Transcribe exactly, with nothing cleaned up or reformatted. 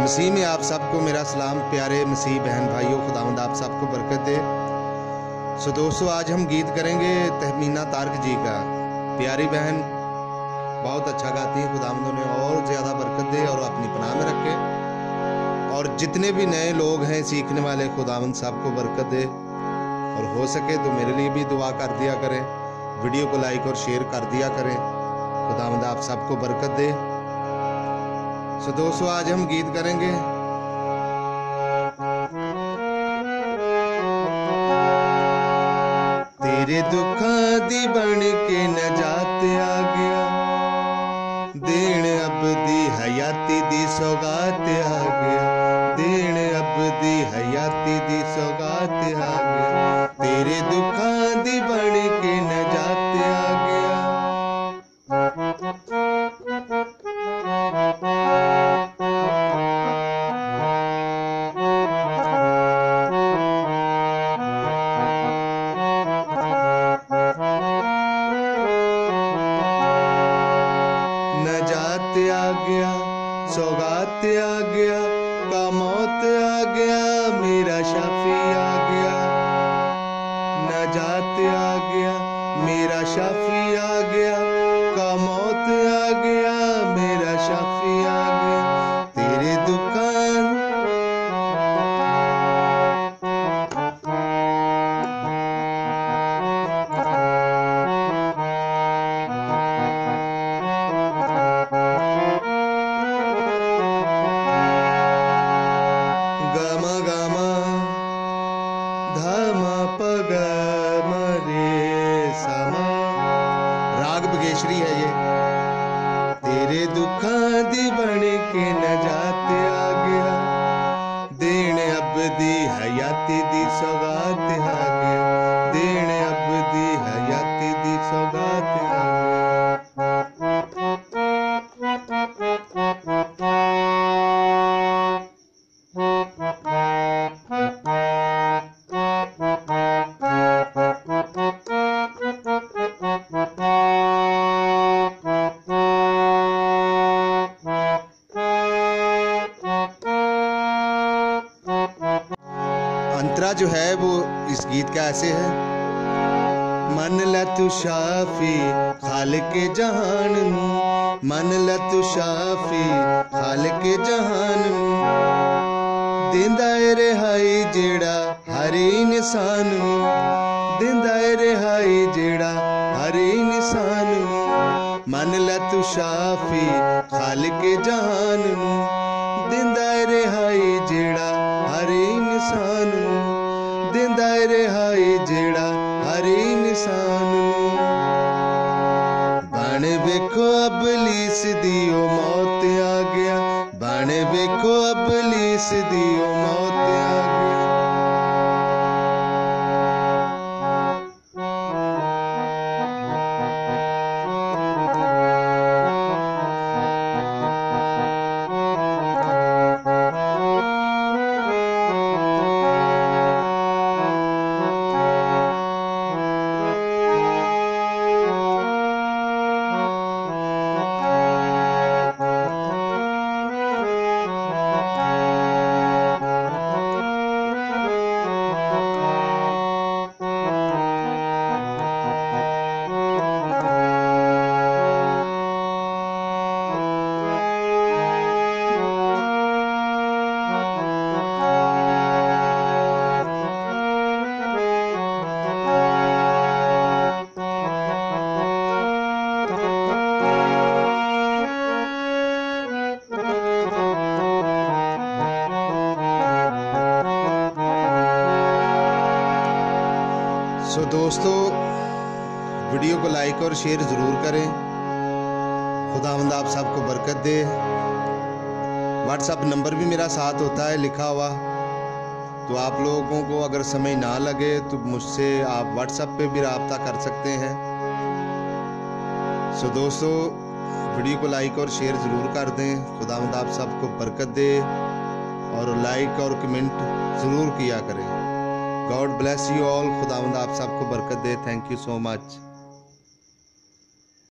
मसीह में आप सबको मेरा सलाम। प्यारे मसीह बहन भाइयों, खुदावंद आप सबको बरकत दे। सो दोस्तों, आज हम गीत करेंगे तहमीना तारक जी का। प्यारी बहन बहुत अच्छा गाती है, खुदावंद उन्हें और ज़्यादा बरकत दे और अपनी पनाह में रखे। और जितने भी नए लोग हैं सीखने वाले, खुदावंद सबको बरकत दे। और हो सके तो मेरे लिए भी दुआ कर दिया करें, वीडियो को लाइक और शेयर कर दिया करें। खुदावंद आप सबको बरकत दे। सो दोस्तों, आज हम गीत करेंगे तेरे दुखा दी बन के नजात आ गया, देन अब दी हयाती दी सौगात आ गया, देन अब दी हयाती दी सौगात आ गया, तेरे दुखा दी बन के नजात आ गया। नजात आ गया, सौगात आ गया, का मौत आ गया, मेरा शाफी आ गया। नजात आ गया, मेरा शाफी आ गया, का मौत आ गया, मेरा शाफी आ गया, तेरे दुकान गमा गमा धमा पग मरे समा, राग बगेश्वरी है ये। तेरे दुखा दी बन के नजात आ गया, देन अब दी हयाती दी सौगात आ गया, देन अब दी हयाती दी सौगात आ गया। अंतरा जो है वो इस गीत का ऐसे है। मन ला तू शाफी खालिक जहान नू, मन ला तू शाफी खालिक जहान नू, दिंदा ए रिहाई जेड़ा हर इंसान नू, दिंदा ए रिहाई जेड़ा हर इंसान नू। मन ला तू शाफी खालिक जहान नू, दिंदा ए रिहाई जेड़ा हर इंसान नू, दिंदा ए रिहाई जेड़ा हर इंसान नू। बन वेखो अबलीस दी ओ मौत आ गया, बन वेखो अबलीस दी ओ मौत आ गया। सो दोस्तों, वीडियो को लाइक और शेयर ज़रूर करें। खुदावंद आप सबको बरकत दे। व्हाट्सएप नंबर भी मेरा साथ होता है लिखा हुआ, तो आप लोगों को अगर समय ना लगे तो मुझसे आप व्हाट्सएप पे भी रब्ता कर सकते हैं। सो दोस्तों, वीडियो को लाइक और शेयर ज़रूर कर दें। खुदावंद आप सबको बरकत दे और लाइक और कमेंट ज़रूर किया करें। God bless you all. खुदावंद आप सबको बरकत दे। Thank you so much.